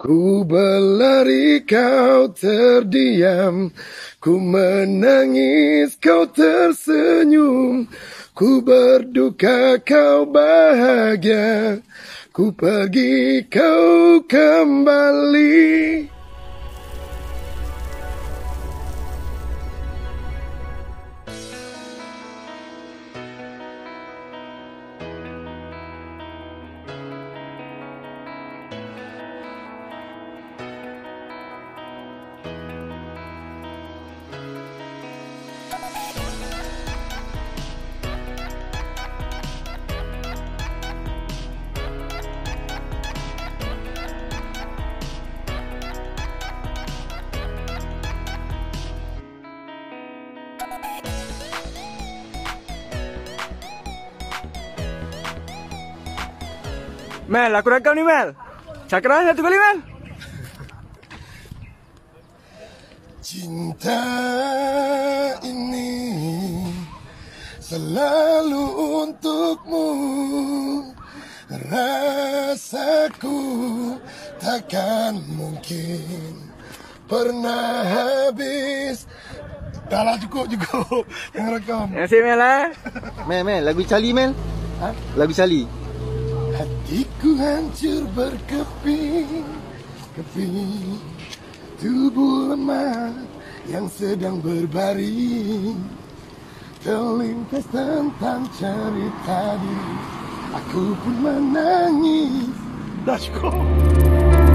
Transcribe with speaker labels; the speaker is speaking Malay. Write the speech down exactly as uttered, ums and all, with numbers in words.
Speaker 1: Ku berlari, kau terdiam. Ku menangis, kau tersenyum. Ku berduka, kau bahagia. Ku pergi, kau kembali.
Speaker 2: Mel, aku rekam nih Mel. Cakra satu kali Mel.
Speaker 1: Cinta ini selalu untukmu. Rasaku takkan mungkin pernah habis. Dah lah, cukup cukup. Yang rekam.
Speaker 2: Terima kasih Mel lah.
Speaker 3: Mel, Mel, lagu Cali Mel.
Speaker 1: Ha?
Speaker 3: Lagu Cali.
Speaker 1: Hatiku hancur berkeping, keping. Tubuh lemah yang sedang berbaring, terlintas tentang cerita diri. Aku pun menangis. Dah cukup.